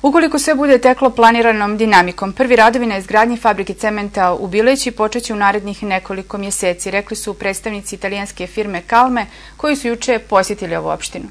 Ukoliko sve bude teklo planiranom dinamikom, prvi radovi na izgradnji fabrike cementa u Bileći počeće u narednih nekoliko mjeseci, rekli su predstavnici italijanske firme Calme koji su juče posjetili ovu opštinu.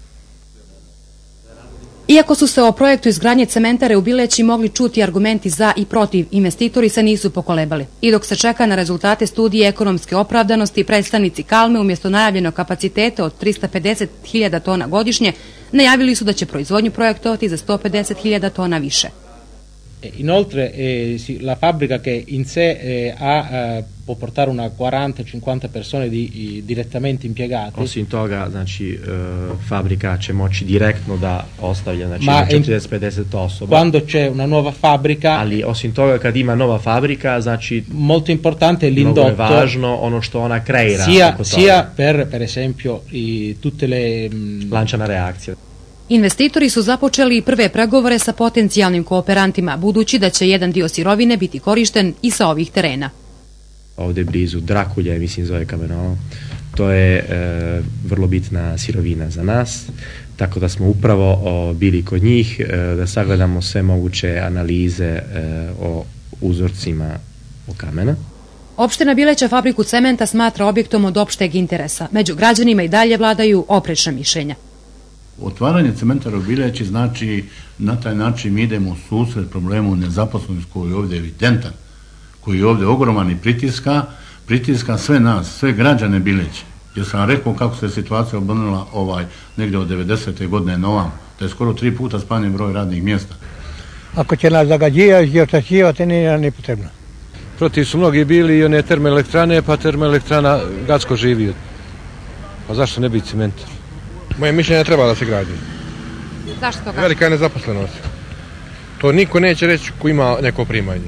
Iako su se o projektu izgradnje cementare u Bileći mogli čuti argumenti za i protiv, investitori se nisu pokolebali. I dok se čeka na rezultate studije ekonomske opravdanosti, predstavnici Calme umjesto najavljenog kapaciteta od 350.000 tona godišnje, najavili su da će proizvodnju projektovati za 150.000 tona više. Inoltre la fabbrica che in sé può portare una 40-50 persone direttamente impiegate. Osim toga, znači fabrika će moći direktno da ostavlja, znači 40-50 osoba. Quando c'è una nuova fabbrica, ali osim toga kad ima nova fabrika, znači molto importante l'indotto. Mnogo je važno ono što ona kreira. Sia per esempio i tutte le lančana reakcija. Investitori su započeli prve pregovore sa potencijalnim kooperantima, budući da će jedan dio sirovine biti korišten i sa ovih terena. Ovdje blizu Drakulje, mislim zove Kamenovo, to je vrlo bitna sirovina za nas, tako da smo upravo bili kod njih da sagledamo sve moguće analize o uzorcima o kamena. Opština Bileća fabriku cementa smatra objektom od opšteg interesa. Među građanima i dalje vladaju oprečna mišljenja. Otvaranje cementara u Bileći znači na taj način mi idemo u susret problemu nezaposlenosti koji je ovdje evidentan, koji je ovdje ogroman i pritiska sve nas, sve građane Bileća. Jer sam rekao kako se situacija obrnula negdje od 90. godine na ovam, da je skoro 3 puta smanjen broj radnih mjesta. Ako će nas zagađivati i očačivati, nije nam ni potrebno. Protiv su mnogi bili i one termoelektrane, pa termoelektrana Gacko živi. Pa zašto ne bi cementar? Moje mišljenje treba da se gradi. Zašto to kažete? Velika je nezaposlenost. To niko neće reći ko ima neko primanje.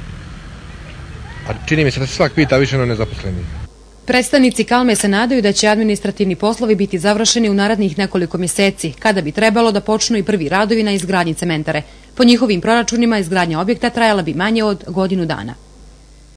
A čini mi se da se svak pita više na nezaposleni. Predstavnici Calme se nadaju da će administrativni poslovi biti završeni u narednih nekoliko mjeseci, kada bi trebalo da počnu i prvi radovi na izgradnji cementare. Po njihovim proračunima izgradnja objekta trajala bi manje od godinu dana.